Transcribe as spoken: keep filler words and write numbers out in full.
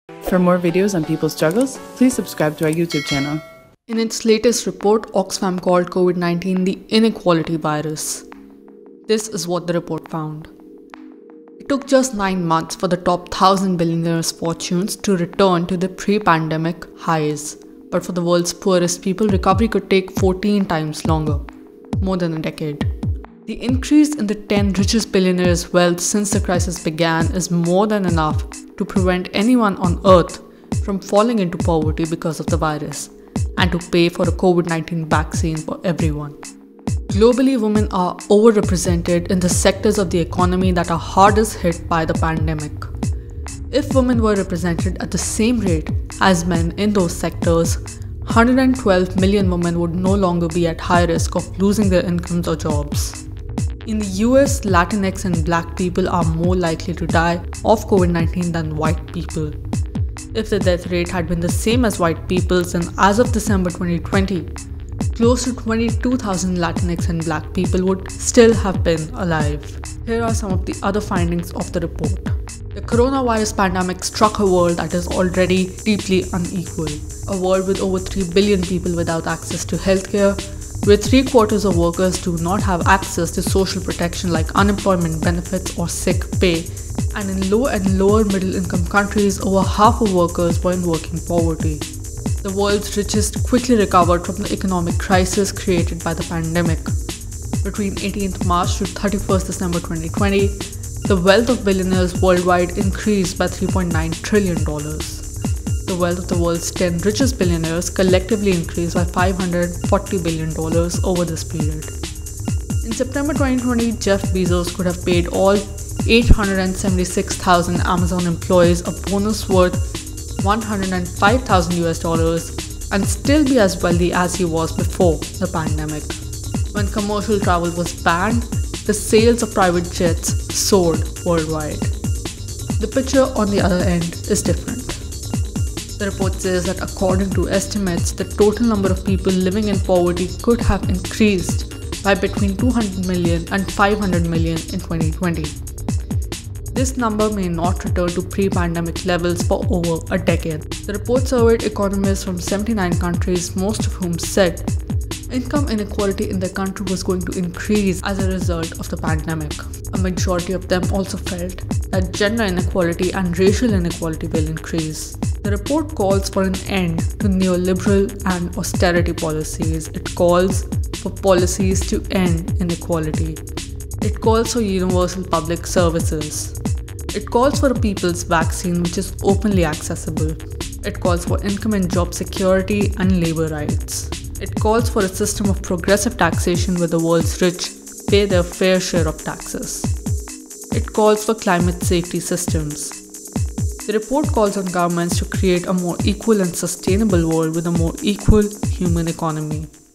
For more videos on people's struggles, please subscribe to our YouTube channel. In its latest report, Oxfam called COVID nineteen the inequality virus. This is what the report found. It took just nine months for the top one thousand billionaires' fortunes to return to the pre-pandemic highs. But for the world's poorest people, recovery could take fourteen times longer, more than a decade. The increase in the ten richest billionaires' wealth since the crisis began is more than enough to prevent anyone on Earth from falling into poverty because of the virus, and to pay for a COVID nineteen vaccine for everyone. Globally, women are overrepresented in the sectors of the economy that are hardest hit by the pandemic. If women were represented at the same rate as men in those sectors, one hundred twelve million women would no longer be at high risk of losing their incomes or jobs. In the U S, Latinx and Black people are more likely to die of COVID nineteen than white people. If the death rate had been the same as white people's, then as of December twenty twenty, close to twenty-two thousand Latinx and Black people would still have been alive. Here are some of the other findings of the report. The coronavirus pandemic struck a world that is already deeply unequal. A world with over three billion people without access to healthcare, where three quarters of workers do not have access to social protection like unemployment benefits or sick pay, and in low and lower middle income countries, over half of workers were in working poverty. The world's richest quickly recovered from the economic crisis created by the pandemic. Between eighteenth March to thirty-first December twenty twenty, the wealth of billionaires worldwide increased by three point nine trillion dollars. The wealth of the world's ten richest billionaires collectively increased by five hundred forty billion dollars over this period. In September twenty twenty, Jeff Bezos could have paid all eight hundred seventy-six thousand Amazon employees a bonus worth one hundred five thousand U S dollars and still be as wealthy as he was before the pandemic. When commercial travel was banned, the sales of private jets soared worldwide. The picture on the other end is different. The report says that according to estimates, the total number of people living in poverty could have increased by between two hundred million and five hundred million in twenty twenty. This number may not return to pre-pandemic levels for over a decade. The report surveyed economists from seventy-nine countries, most of whom said income inequality in their country was going to increase as a result of the pandemic. A majority of them also felt that gender inequality and racial inequality will increase. The report calls for an end to neoliberal and austerity policies. It calls for policies to end inequality. It calls for universal public services. It calls for a people's vaccine which is openly accessible. It calls for income and job security and labor rights. It calls for a system of progressive taxation where the world's rich pay their fair share of taxes. It calls for climate safety systems. The report calls on governments to create a more equal and sustainable world with a more equal human economy.